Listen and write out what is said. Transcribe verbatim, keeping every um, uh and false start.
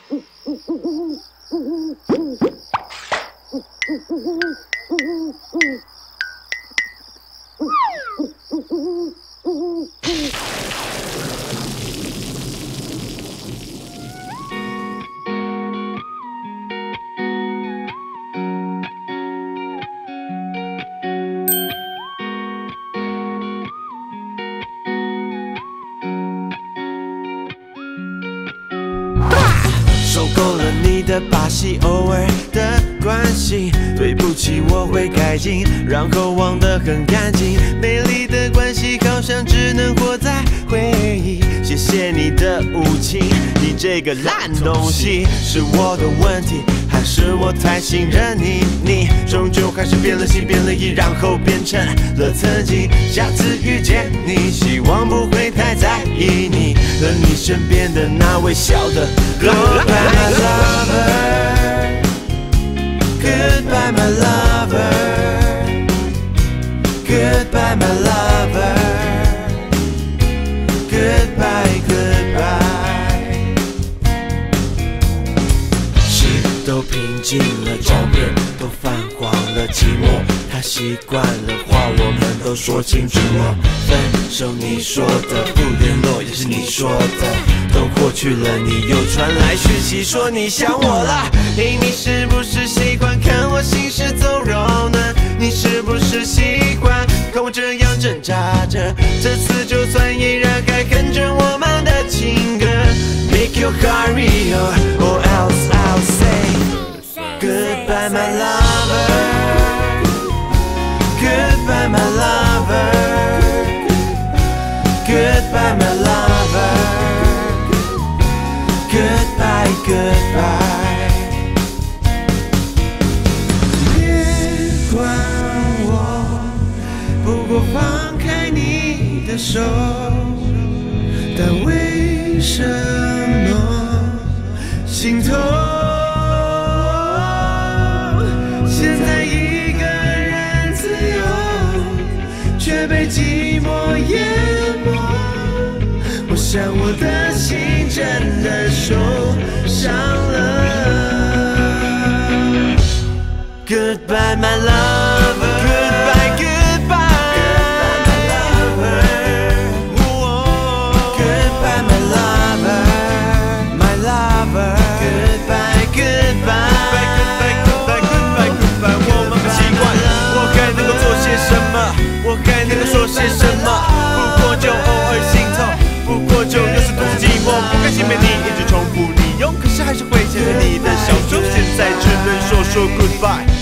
受够了你的把戏，偶尔的关心，对不起，我会改进，然后忘得很干净。美丽的关系好像只能活在回忆。谢谢你的无情，你这个烂东西，是我的问题，还是我太信任你？你终究还是变了心，变了意，然后变成了曾经。下次遇见你，希望不会太在意你和你身边的那微笑的。Goodbye my lover, goodbye my lover, goodbye my lover, goodbye goodbye。事都平静了，照片都泛黄了，寂寞它习惯了，话我们都说清楚了。分手你说的，不联络也是你说的，都过去了，你又传来讯息说你想我了。嘿，你是不是喜欢看我行尸走肉呢？你是不是喜欢看我这样挣扎着？这次就算依然还哼着我们的情歌。Make you hurry or else I'll say goodbye my lover, goodbye my lover, goodbye my lover, goodbye goodbye。 别管我，不过放开你的手，但为什么心痛？现在一个人自由，却被寂寞淹没。我想我的心真的受伤了。Goodbye my lover, goodbye goodbye my lover, goodbye my lover, my lover, goodbye goodbye goodbye goodbye goodbye goodbye。 我们不习惯，我该能够做些什么？我该能够说些什么？不过就偶尔心痛。 不过就又是独自寂寞，不甘心被你一直重复利用，可是还是会牵着你的小手，现在只能说说 goodbye。